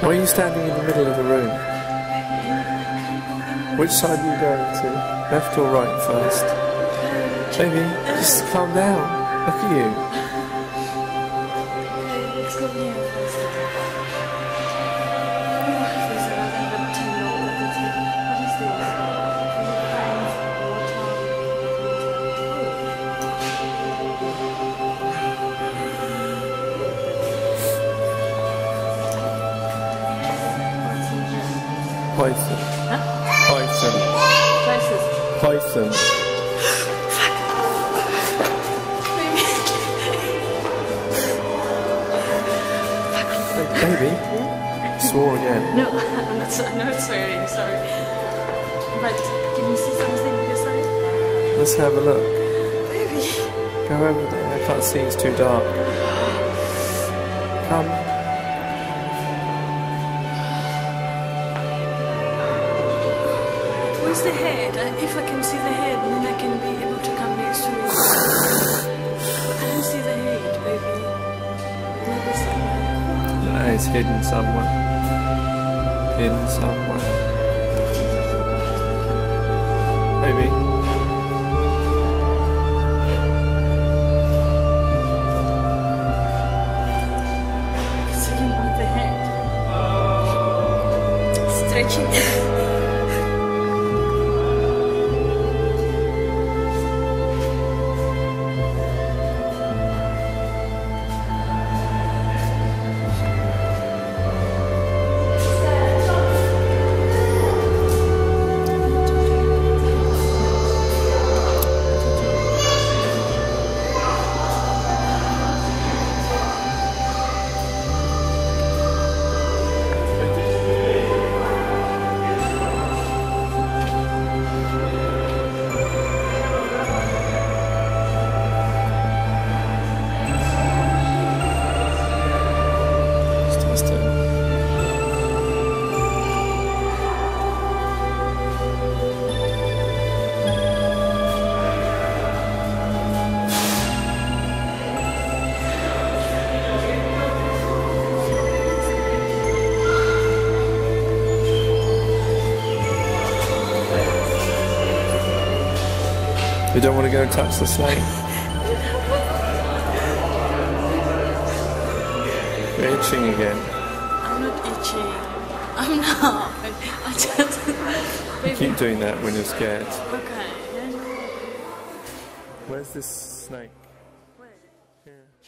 Why are you standing in the middle of the room? Which side are you going to? Left or right first? Baby, just calm down. Look at you. Let's go here first. Python. Huh? Python. Places. Python. Baby, swore again. No, I'm not swearing, sorry. But can you see something on your side? Let's have a look. Baby. Go over there. I can't see, it's too dark. Come. Where's the head? If I can see the head, then I can be able to come next to you. I don't see the head, baby. Maybe somewhere. No, it's hidden somewhere. Hidden somewhere. Maybe. Sitting on the head. Stretching. You don't want to go and touch the snake? You're itching again. I'm not itching. I'm not. I just... You keep doing that when you're scared. Okay. Where's this snake? Where? Here.